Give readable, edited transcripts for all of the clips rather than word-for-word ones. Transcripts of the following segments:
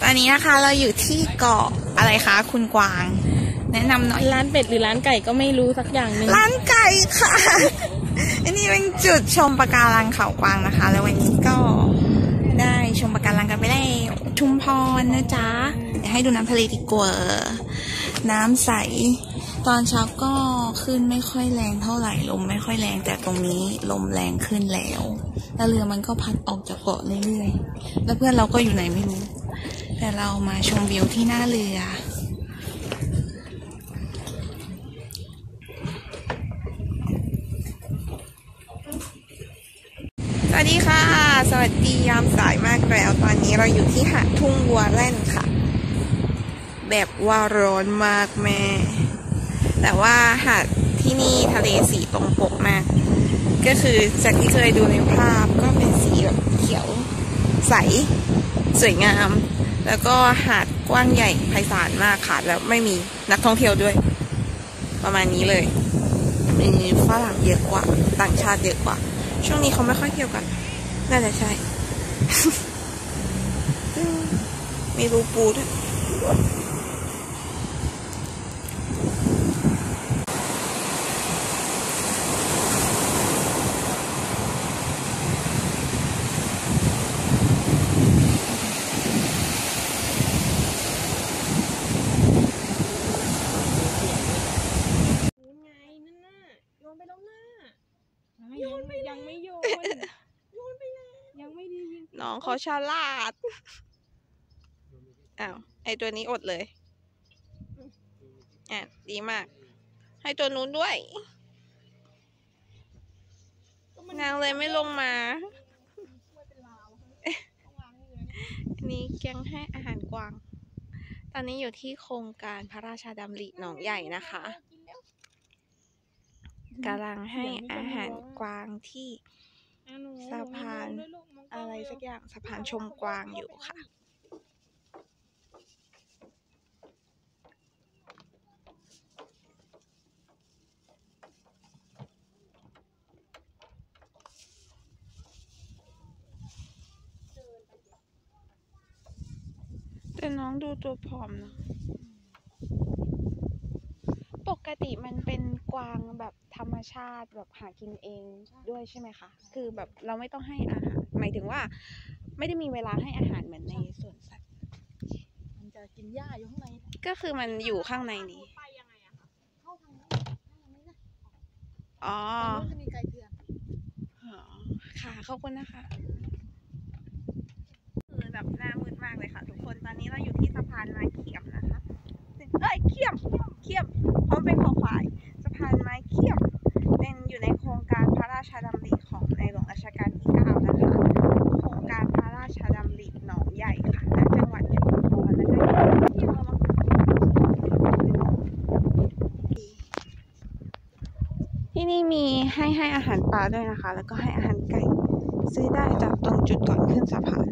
อนนี้นะคะเราอยู่ที่เกาะอะไรคะคุณกวางแนะนำหน่อยร้านเป็ดหรือร้านไก่ก็ไม่รู้สักอย่างหนึ่งร้านไก่ค่ะ อันนี้เป็นจุดชมปะการังเขากวางนะคะแล้ววันนี้ก็ได้ชมปะการังกันไปแล้วชุมพรนะจ๊ะเดี๋ยวให้ดูน้ำทะเลดีกว่าน้ำใสตอนเช้าก็ขึ้นไม่ค่อยแรงเท่าไหร่ลมไม่ค่อยแรงแต่ตรงนี้ลมแรงขึ้นแล้วเรือมันก็พัดออกจากเกาะเรื่อยๆแล้วเพื่อนเราก็อยู่ไหนไม่รู้แต่เรามาชมวิวที่หน้าเรือสวัสดีค่ะสวัสดียามสายมากแล้วตอนนี้เราอยู่ที่หาดทุ่งวัวแล่นค่ะแบบว่าร้อนมากแม่แต่ว่าหาดที่นี่ทะเลสีตรงปกมากก็คือจากที่เคยดูในภาพก็เป็นสีแบบเขียวใสสวยงามแล้วก็หาดกว้างใหญ่ไพศาลมากค่ะแล้วไม่มีนักท่องเที่ยวด้วยประมาณนี้เลยมีฝรั่งเยอะกว่าต่างชาติเยอะกว่าช่วงนี้เขาไม่ค่อยเที่ยวกันน่าจะใช่ มีรูปูด้วยยังไม่โยนไปแล้วยังไม่ดียิงน้องเขาฉลาดอ้าวไอตัวนี้อดเลยอ่ะดีมากให้ตัวนู้นด้วยนางเลยไม่ลงมาอันนี้แกงให้อาหารกวางตอนนี้อยู่ที่โครงการพระราชดำริหนองใหญ่นะคะกำลังให้อาหารกวางที่สะพานอะไรสักอย่างสะพานชมกวางอยู่ค่ะแต่น้องดูตัวผอมนะปกติมันเป็นกวางแบบธรรมชาติแบบหากินเองด้วยใช่ไหมคะคือแบบเราไม่ต้องให้อาหารหมายถึงว่าไม่ได้มีเวลาให้อาหารเหมือนในสวนสัตว์มันจะกินหญ้าอยู่ข้างในก็คือมันอยู่ข้างในนี้เข้าทางนี้นะอ๋อทางนู้นจะมีไก่เถื่อนค่ะขอบคุณนะคะคือแบบหน้ามืดมากเลยค่ะทุกคนตอนนี้เราอยู่ที่สะพานไม้เขียมนะคะเขียมเพราะเป็นคอควายสะพานไม้เขียมเป็นอยู่ในโครงการพระราชดำริของในหลวงรัชกาลที่9นะคะโครงการพระราชดำริหนองใหญ่ค่ะณจังหวัดชุมพรและได้ที่เราที่นี่มีให้อาหารปลาด้วยนะคะแล้วก็ให้อาหารไก่ซื้อได้จากตรงจุดก่อนขึ้นสะพาน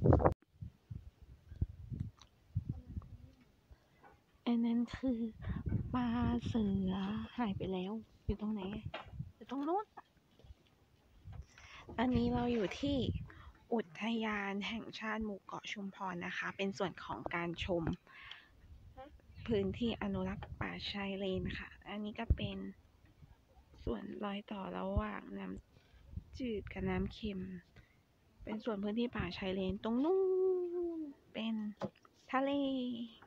อันนั้นคือปลาเสือหายไปแล้วอยู่ตรงไหนอยู่ตรงนู้นอันนี้เราอยู่ที่อุทยานแห่งชาติหมู่เกาะชุมพรนะคะเป็นส่วนของการชมพื้นที่อนุรักษ์ป่าชายเลนค่ะอันนี้ก็เป็นส่วนรอยต่อระหว่างน้ำจืดกับน้ำเค็มเป็นส่วนพื้นที่ป่าชายเลนตรงนู้นเป็นทะเล